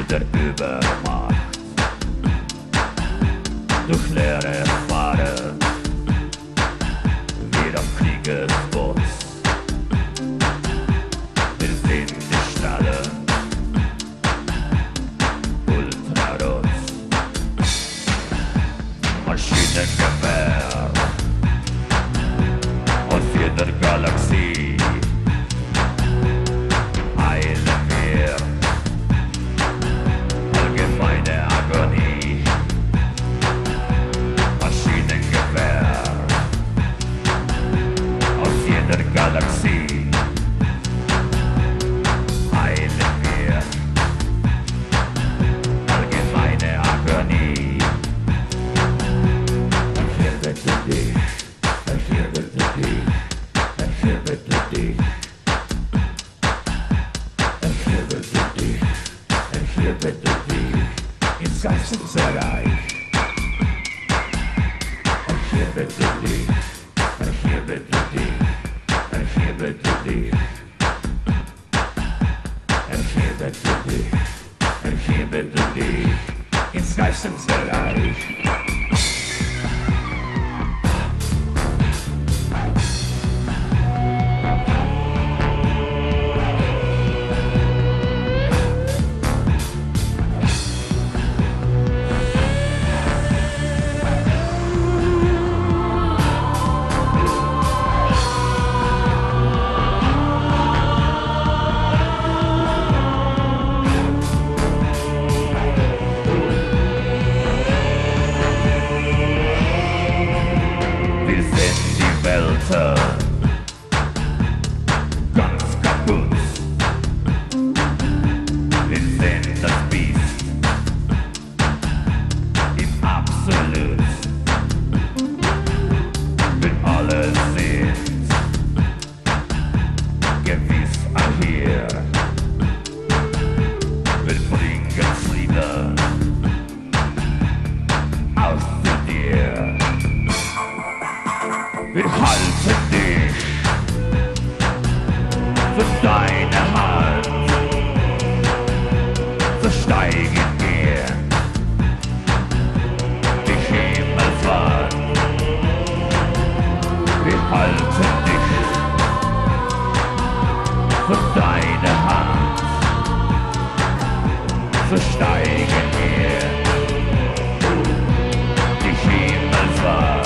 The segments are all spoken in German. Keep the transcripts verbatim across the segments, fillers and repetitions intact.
der Übermacht. Durch leere Fahren, wie auf Kriegesboot. Wir sehen die Strahlen, ultrarot. Maschinengewehr aus jeder Galaxie. Eilen wir, allgemeine Agonie. Maschinengewehr aus jeder Galaxie. Eilen wir, allgemeine Agonie. Hier bitte dich, hier bitte dich, hier bitte dich. Hier bitte dich, hier bitte dich, ins Geistesreich. Hier bitte dich, hier bitte dich, hier bitte dich. Hier bitte dich, hier bitte dich, ins Geistesreich. Ganz kaputt. Wir sind das Biest im Absolut. Wir alle sind gewiss hier. Wir bringen Frieden aus dir. Wir halten dich für deine Hand, versteigen wir die Himmelfahrt. Wir halten dich für deine Hand, versteigen wir die Himmelfahrt.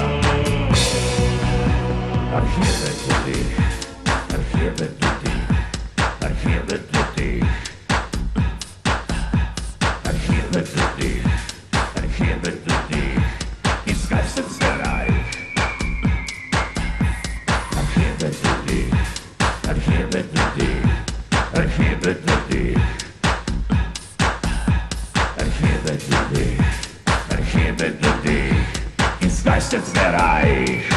Hier bitte dich, hier bitte dich, hier bitte dich. Hier bitte dich, hier bitte dich, ins Geistesreich. Hier bitte dich, hier bitte dich, hier bitte dich. Hier bitte dich, hier bitte dich, ins Geistesreich.